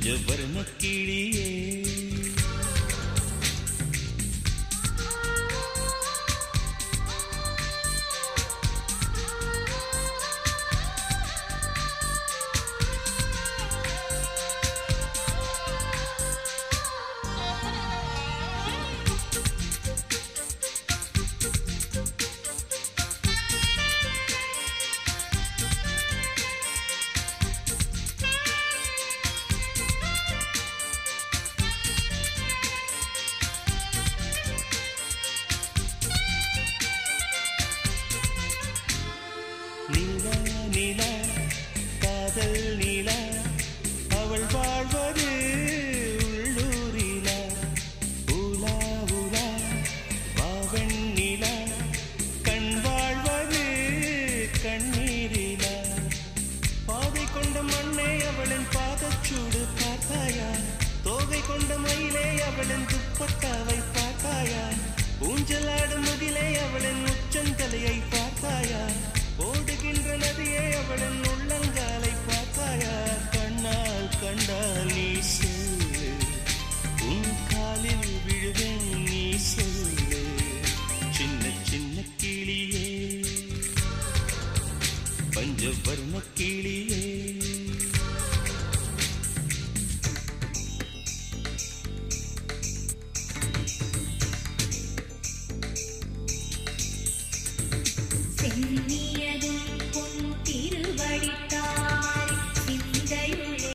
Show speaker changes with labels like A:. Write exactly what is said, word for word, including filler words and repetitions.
A: பஞ்சவர்ண கிளியே நீலா நீலா காதல் நீலா அவள் வாழ்வது உள்ளூரிலா ஊலா ஊலா வாவன் நீலா கண் வாழ்வது கண்ணீரிலா பாதை கொண்ட மண்ணே அவளின் பாதச்சூடு பார்த்தாயா தோகை கொண்ட மயிலே அவளின் துப்பட்டாவை பார்த்தாயா ஊஞ்சலாடும் முகிலே அவளின் உச்சந்தலையை பார்த்தாயா ஓடுகின்ற நதியே அவளின் உள்ளங்காலை பார்த்தாயா கண்ணால் கண்டால் நீ சொல்லு உன் காலில் விழுவேன் நீ சொல்லு சின்ன சின்ன கிளியே பஞ்சவர்ண கிளியே